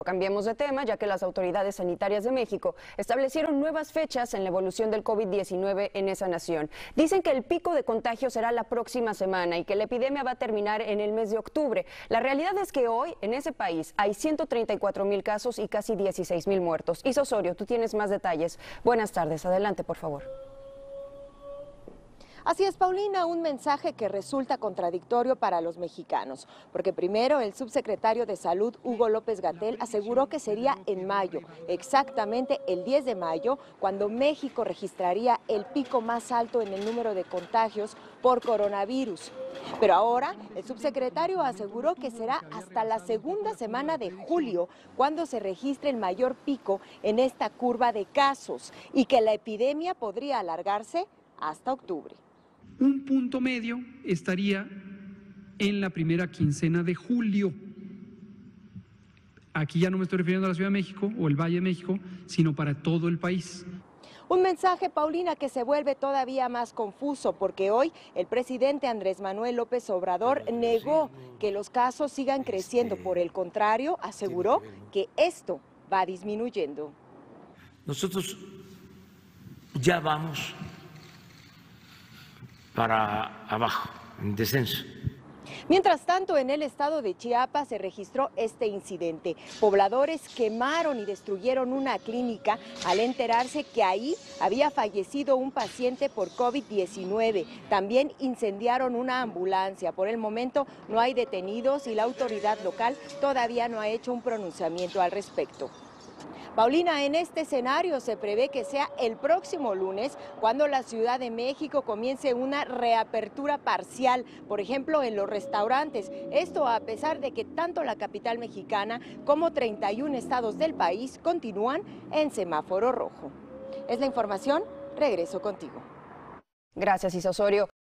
Cambiemos de tema, ya que las autoridades sanitarias de México establecieron nuevas fechas en la evolución del COVID-19 en esa nación. Dicen que el pico de contagio será la próxima semana y que la epidemia va a terminar en el mes de octubre. La realidad es que hoy en ese país hay 134,000 casos y casi 16,000 muertos. Isa Osorio, tú tienes más detalles. Buenas tardes, adelante por favor. Así es, Paulina, un mensaje que resulta contradictorio para los mexicanos, porque primero el subsecretario de Salud, Hugo López-Gatell, aseguró que sería en mayo, exactamente el 10 de mayo, cuando México registraría el pico más alto en el número de contagios por coronavirus. Pero ahora el subsecretario aseguró que será hasta la segunda semana de julio cuando se registre el mayor pico en esta curva de casos y que la epidemia podría alargarse hasta octubre. Un punto medio estaría en la primera quincena de julio. Aquí ya no me estoy refiriendo a la Ciudad de México o el Valle de México, sino para todo el país. Un mensaje, Paulina, que se vuelve todavía más confuso porque hoy el presidente Andrés Manuel López Obrador negó que los casos sigan creciendo. Por el contrario, aseguró que esto va disminuyendo. Nosotros ya vamos para abajo, en descenso. Mientras tanto, en el estado de Chiapas se registró este incidente. Pobladores quemaron y destruyeron una clínica al enterarse que ahí había fallecido un paciente por COVID-19. También incendiaron una ambulancia. Por el momento no hay detenidos y la autoridad local todavía no ha hecho un pronunciamiento al respecto. Paulina, en este escenario se prevé que sea el próximo lunes cuando la Ciudad de México comience una reapertura parcial, por ejemplo, en los restaurantes. Esto a pesar de que tanto la capital mexicana como 31 estados del país continúan en semáforo rojo. Es la información, regreso contigo. Gracias, Isa Osorio.